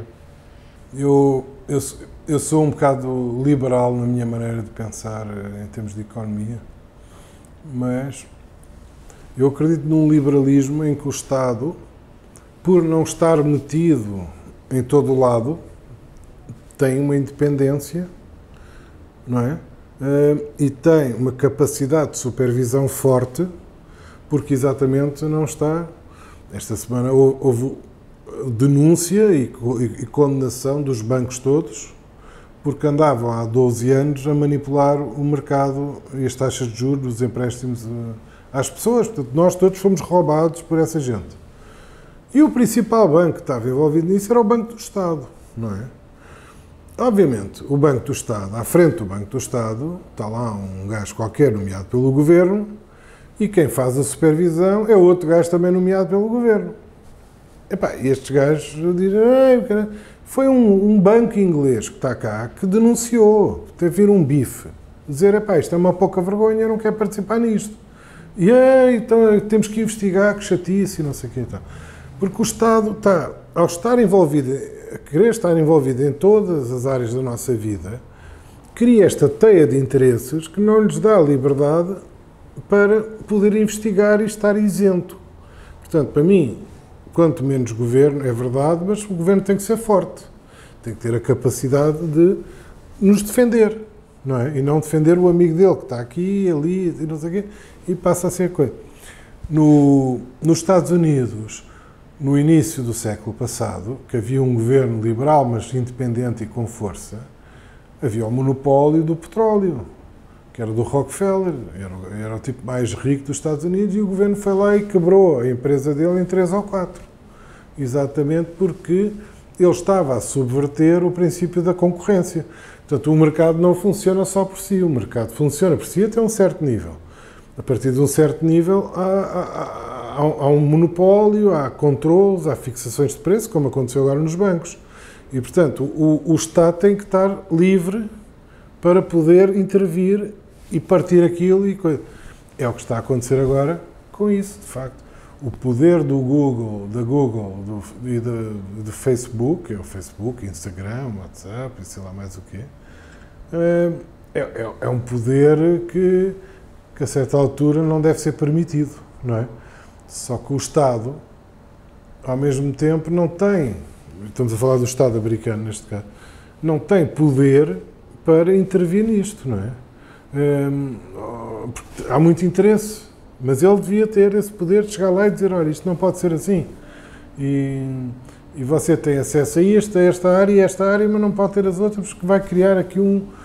Eu sou um bocado liberal na minha maneira de pensar em termos de economia, mas eu acredito num liberalismo em que o Estado, por não estar metido em todo o lado, tem uma independência, não é? E tem uma capacidade de supervisão forte, porque exatamente não está. Esta semana houve denúncia e condenação dos bancos todos, porque andavam há 12 anos a manipular o mercado e as taxas de juros dos empréstimos às pessoas. Portanto, nós todos fomos roubados por essa gente. E o principal banco que estava envolvido nisso era o Banco do Estado, não é? Obviamente, o Banco do Estado, à frente do Banco do Estado, está lá um gajo qualquer nomeado pelo Governo, e quem faz a supervisão é outro gajo também nomeado pelo Governo. E estes gajos dizem, foi um banco inglês que está cá que denunciou, teve vir um bife, dizer, isto é uma pouca vergonha, eu não quero participar nisto. E então temos que investigar, que chatice e não sei o que. Então. Porque o Estado está, ao estar envolvido, a querer estar envolvido em todas as áreas da nossa vida, cria esta teia de interesses que não lhes dá liberdade para poder investigar e estar isento. Portanto, para mim, quanto menos governo, é verdade, mas o governo tem que ser forte. Tem que ter a capacidade de nos defender, não é? E não defender o amigo dele que está aqui, ali, e não sei o quê, e passa a ser coisa. Nos Estados Unidos, no início do século passado, que havia um governo liberal, mas independente e com força, havia o monopólio do petróleo, que era do Rockefeller, era o tipo mais rico dos Estados Unidos, e o governo foi lá e quebrou a empresa dele em 3 ou 4. Exatamente porque ele estava a subverter o princípio da concorrência. Portanto, o mercado não funciona só por si, o mercado funciona por si até um certo nível. A partir de um certo nível há um monopólio, há controles, há fixações de preço, como aconteceu agora nos bancos. E, portanto, o Estado tem que estar livre para poder intervir e partir aquilo. É o que está a acontecer agora com isso, de facto. O poder do Google, da Google e do Facebook, é o Facebook, Instagram, WhatsApp e sei lá mais o quê, é um poder que a certa altura não deve ser permitido, não é? Só que o Estado, ao mesmo tempo, não tem, estamos a falar do Estado americano neste caso, não tem poder para intervir nisto, não é? Há muito interesse, mas ele devia ter esse poder de chegar lá e dizer, olha, isto não pode ser assim. E você tem acesso a esta área, mas não pode ter as outras, porque vai criar aqui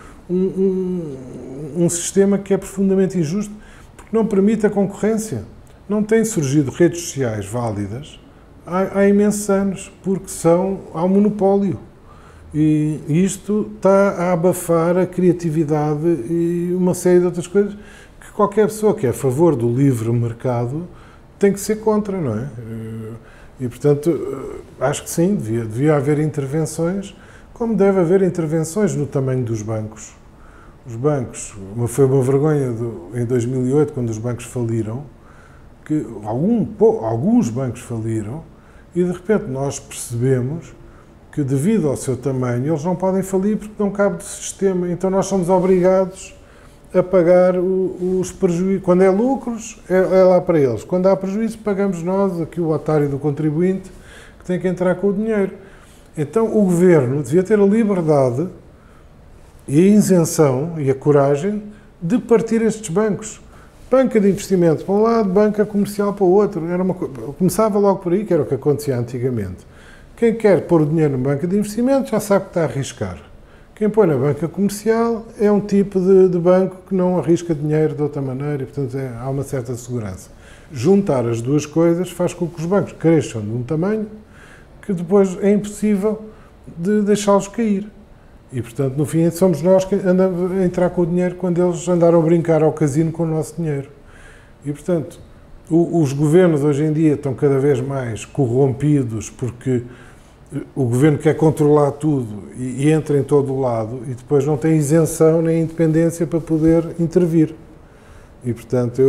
um sistema que é profundamente injusto, porque não permite a concorrência. Não têm surgido redes sociais válidas há imensos anos, porque há um monopólio. E isto está a abafar a criatividade e uma série de outras coisas que qualquer pessoa que é a favor do livre mercado tem que ser contra, não é? E, portanto, acho que sim, devia haver intervenções, como deve haver intervenções no tamanho dos bancos. Os bancos, foi uma vergonha em 2008, quando os bancos faliram, que alguns bancos faliram, e de repente nós percebemos que, devido ao seu tamanho, eles não podem falir porque não cabe do sistema. Então nós somos obrigados a pagar os prejuízos. Quando é lucros, é lá para eles. Quando há prejuízo, pagamos nós, aqui o otário do contribuinte, que tem que entrar com o dinheiro. Então o governo devia ter a liberdade e a isenção e a coragem de partir estes bancos. Banca de investimento para um lado, banca comercial para o outro. Começava logo por aí, que era o que acontecia antigamente. Quem quer pôr o dinheiro na banca de investimento já sabe que está a arriscar. Quem põe na banca comercial é um tipo de banco que não arrisca dinheiro de outra maneira e, portanto, há uma certa segurança. Juntar as duas coisas faz com que os bancos cresçam de um tamanho que depois é impossível de deixá-los cair. E, portanto, no fim, somos nós que andamos a entrar com o dinheiro quando eles andaram a brincar ao casino com o nosso dinheiro. E, portanto, os governos hoje em dia estão cada vez mais corrompidos porque o governo quer controlar tudo e entra em todo o lado e depois não tem isenção nem independência para poder intervir. E, portanto,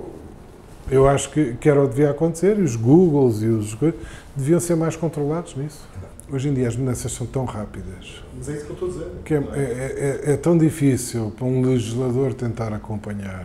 eu acho que era o que devia acontecer, e os Googles e os coisas deviam ser mais controlados nisso. Hoje em dia as mudanças são tão rápidas. Mas é isso que eu estou a dizer. Que é tão difícil para um legislador tentar acompanhar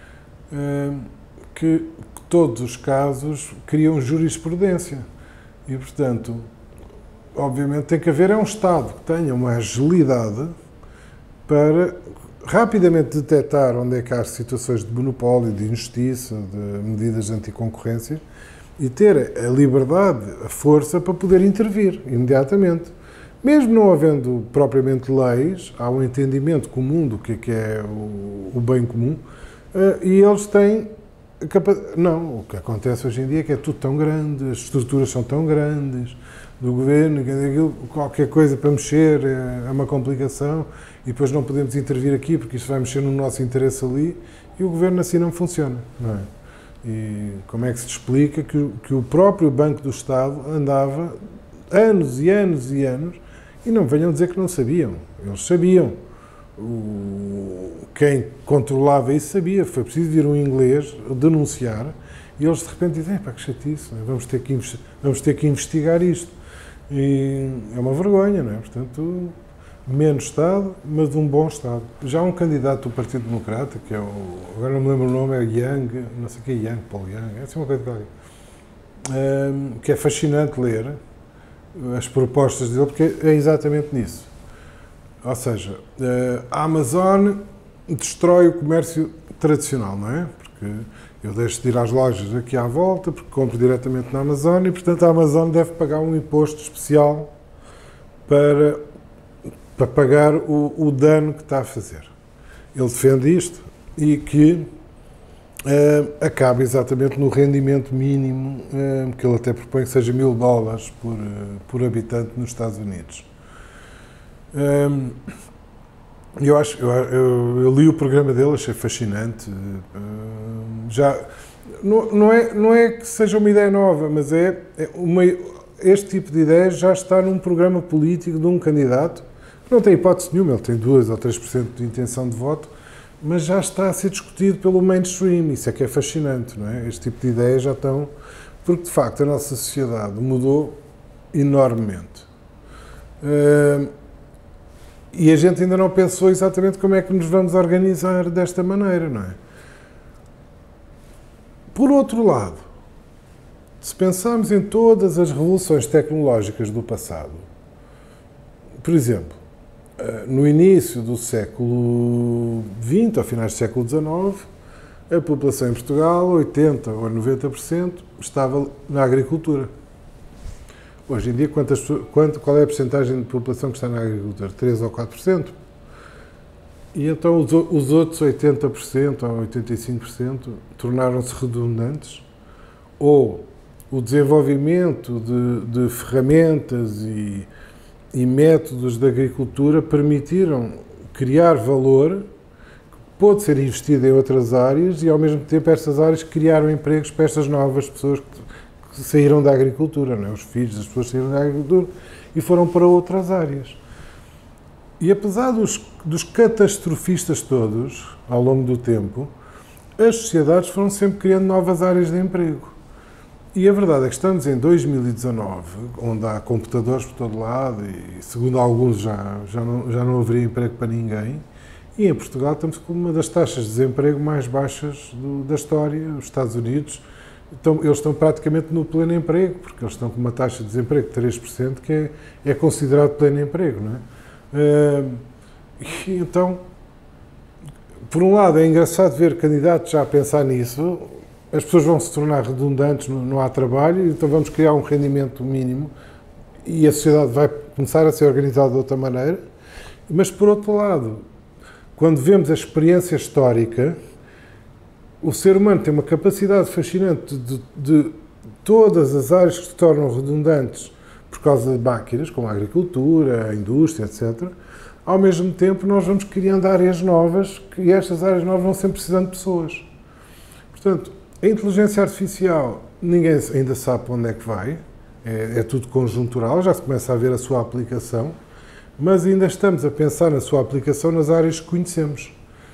que todos os casos criam jurisprudência. E, portanto, obviamente tem que haver um Estado que tenha uma agilidade para rapidamente detectar onde é que há situações de monopólio, de injustiça, de medidas de anticoncorrência, e ter a liberdade, a força para poder intervir imediatamente. Mesmo não havendo propriamente leis, há um entendimento comum do que é o bem comum, e eles têm não, o que acontece hoje em dia é que é tudo tão grande, as estruturas são tão grandes do governo, qualquer coisa para mexer é uma complicação e depois não podemos intervir aqui porque isso vai mexer no nosso interesse ali, e o governo assim não funciona, não é? E como é que se explica que o próprio Banco do Estado andava anos e anos e anos, e não venham dizer que não sabiam, eles sabiam. Quem controlava isso sabia, foi preciso vir um inglês denunciar e eles de repente dizem, pá, que chatice, não é? Vamos ter que investigar isto. E é uma vergonha, não é? Portanto, menos Estado, mas um bom Estado. Já um candidato do Partido Democrata, que é agora não me lembro o nome, é Young, não sei o que é Young, Paul Young, é assim uma coisa que é fascinante ler as propostas dele, porque é exatamente nisso. Ou seja, a Amazon destrói o comércio tradicional, não é? Porque Eu deixo de ir às lojas aqui à volta, porque compro diretamente na Amazon e, portanto, a Amazon deve pagar um imposto especial para pagar o dano que está a fazer. Ele defende isto e que acaba exatamente no rendimento mínimo, que ele até propõe que seja $1000 por habitante nos Estados Unidos. Eu li o programa dele, achei fascinante. Não é que seja uma ideia nova, mas este tipo de ideia já está num programa político de um candidato, que não tem hipótese nenhuma, ele tem 2 ou 3% de intenção de voto, mas já está a ser discutido pelo mainstream. Isso é que é fascinante, não é? Este tipo de ideias já estão... Porque, de facto, a nossa sociedade mudou enormemente. E a gente ainda não pensou exatamente como é que nos vamos organizar desta maneira, não é? Por outro lado, se pensarmos em todas as revoluções tecnológicas do passado, por exemplo, no início do século XX, ao finais do século XIX, a população em Portugal, 80% ou 90%, estava na agricultura. Hoje em dia, qual é a percentagem de população que está na agricultura? 3% ou 4%? E então os outros 80% ou 85% tornaram-se redundantes, ou o desenvolvimento de ferramentas e métodos de agricultura permitiram criar valor que pôde ser investido em outras áreas e, ao mesmo tempo, estas áreas criaram empregos para estas novas pessoas que saíram da agricultura, não é? Os filhos das pessoas saíram da agricultura e foram para outras áreas. E apesar dos catastrofistas todos, ao longo do tempo, as sociedades foram sempre criando novas áreas de emprego. E a verdade é que estamos em 2019, onde há computadores por todo lado e, segundo alguns, já não haveria emprego para ninguém. E em Portugal estamos com uma das taxas de desemprego mais baixas da história. Os Estados Unidos, eles estão praticamente no pleno emprego, porque eles estão com uma taxa de desemprego de 3%, que é considerado pleno emprego, não é? E então, por um lado, é engraçado ver candidatos já a pensar nisso. As pessoas vão se tornar redundantes, não há trabalho, então vamos criar um rendimento mínimo e a sociedade vai começar a ser organizada de outra maneira. Mas, por outro lado, quando vemos a experiência histórica, o ser humano tem uma capacidade fascinante de todas as áreas que se tornam redundantes por causa de máquinas, como a agricultura, a indústria, etc. Ao mesmo tempo, nós vamos criando áreas novas e estas áreas novas vão sempre precisando de pessoas. Portanto, a inteligência artificial, ninguém ainda sabe para onde é que vai, é tudo conjuntural, já se começa a ver a sua aplicação, mas ainda estamos a pensar na sua aplicação nas áreas que conhecemos.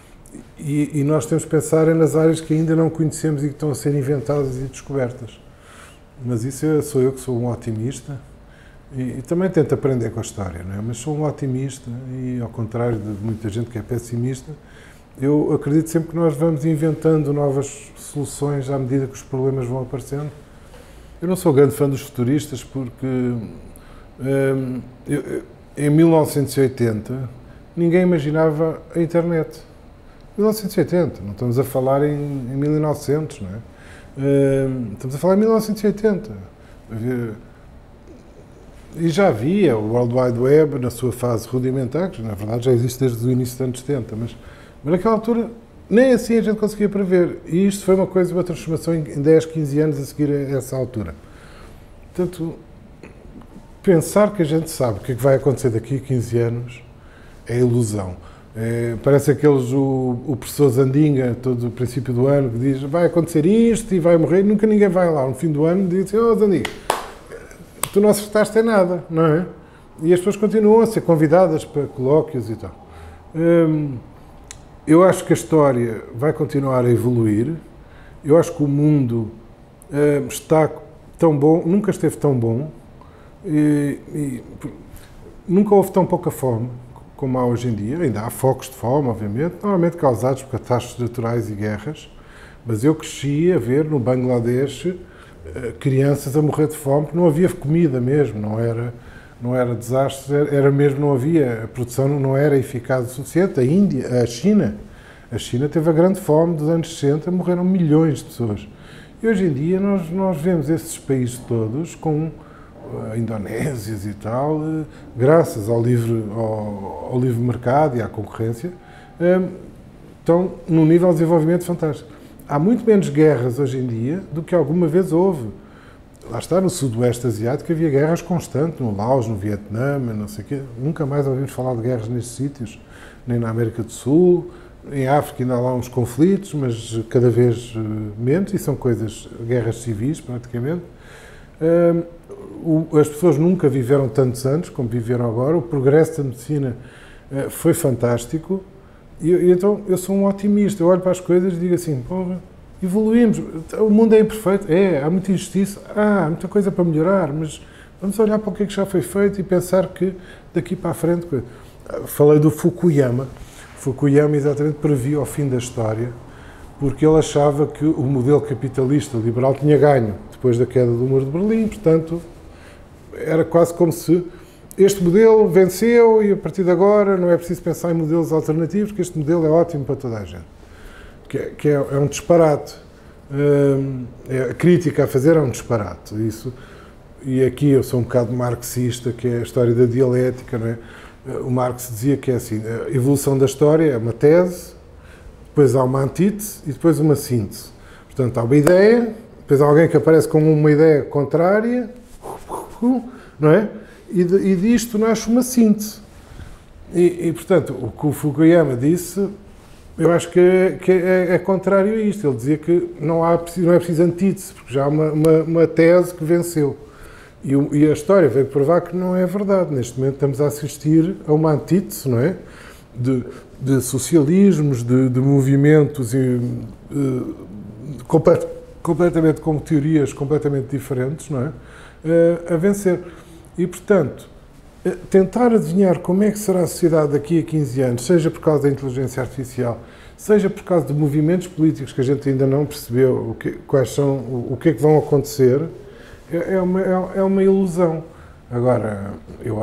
E nós temos que pensar nas áreas que ainda não conhecemos e que estão a ser inventadas e descobertas. Mas isso sou eu que sou um otimista e também tento aprender com a história, não é? Mas sou um otimista e, ao contrário de muita gente que é pessimista, eu acredito sempre que nós vamos inventando novas soluções à medida que os problemas vão aparecendo. Eu não sou grande fã dos futuristas porque em 1980 ninguém imaginava a internet. 1980, não estamos a falar em 1900, não é? Estamos a falar em 1980. E já havia o World Wide Web na sua fase rudimentar, que na verdade já existe desde o início dos anos 70, mas naquela altura nem assim a gente conseguia prever. E isto foi uma transformação em 10, 15 anos a seguir a essa altura. Portanto, pensar que a gente sabe o que é que vai acontecer daqui a 15 anos é ilusão. Parece o professor Zandinga, todo o princípio do ano, que diz vai acontecer isto e vai morrer, nunca ninguém vai lá. No fim do ano diz Zandinga, tu não acertaste em nada, não é? E as pessoas continuam a ser convidadas para colóquios e tal. Eu acho que a história vai continuar a evoluir. Eu acho que o mundo está tão bom, nunca esteve tão bom, e nunca houve tão pouca fome como há hoje em dia. Ainda há focos de fome, obviamente, normalmente causados por catástrofes naturais e guerras, mas eu cresci a ver no Bangladesh crianças a morrer de fome, porque não havia comida mesmo, não era desastre, era mesmo, não havia, a produção não era eficaz o suficiente. A China A China teve a grande fome dos anos 60, morreram milhões de pessoas. E hoje em dia nós vemos esses países todos com Indonésias e tal, graças ao livre mercado e à concorrência, estão num nível de desenvolvimento fantástico. Há muito menos guerras hoje em dia do que alguma vez houve. Lá está, no Sudoeste Asiático havia guerras constantes, no Laos, no Vietnã, não sei o quê. Nunca mais ouvimos falar de guerras nestes sítios, nem na América do Sul. Em África ainda há lá uns conflitos, mas cada vez menos, e são guerras civis, praticamente. As pessoas nunca viveram tantos anos como viveram agora, o progresso da medicina foi fantástico, e então eu sou um otimista, eu olho para as coisas e digo assim, porra, evoluímos, o mundo é imperfeito, há muita injustiça, há muita coisa para melhorar, mas vamos olhar para o que é que já foi feito e pensar que daqui para a frente... Falei do Fukuyama. Fukuyama exatamente previa o fim da história, porque ele achava que o modelo capitalista liberal tinha ganho depois da queda do Muro de Berlim, portanto, era quase como se este modelo venceu e a partir de agora não é preciso pensar em modelos alternativos, porque este modelo é ótimo para toda a gente. É um disparate. A crítica a fazer é um disparate. Isso, e aqui eu sou um bocado marxista, que é a história da dialética, não é? O Marx dizia que é assim, a evolução da história é uma tese, depois há uma antítese e depois uma síntese. Portanto, há uma ideia, depois há alguém que aparece com uma ideia contrária, não é? E disto nasce uma síntese. E portanto, o que o Fukuyama disse, eu acho que é contrário a isto. Ele dizia que não é preciso antítese, porque já há uma tese que venceu. E a história veio provar que não é verdade. Neste momento estamos a assistir a uma antítese, não é? De socialismos, de movimentos completamente com teorias completamente diferentes, não é? A vencer. E, portanto, tentar adivinhar como é que será a sociedade daqui a 15 anos, seja por causa da inteligência artificial, seja por causa de movimentos políticos que a gente ainda não percebeu quais são, o que é que vão acontecer, é uma ilusão. Agora, eu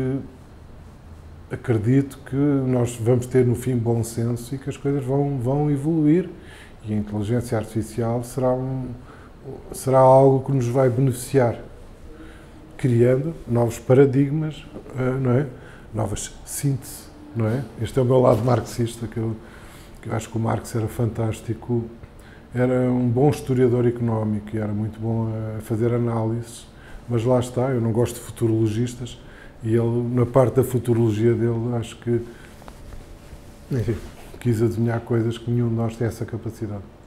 acredito que nós vamos ter no fim bom senso e que as coisas vão evoluir e a inteligência artificial será algo que nos vai beneficiar, criando novos paradigmas, não é? Novas sínteses, não é? Este é o meu lado marxista, que eu acho que o Marx era fantástico. Era um bom historiador económico e era muito bom a fazer análises, mas lá está, eu não gosto de futurologistas e ele, na parte da futurologia dele, acho que, enfim, quis adivinhar coisas que nenhum de nós tem essa capacidade.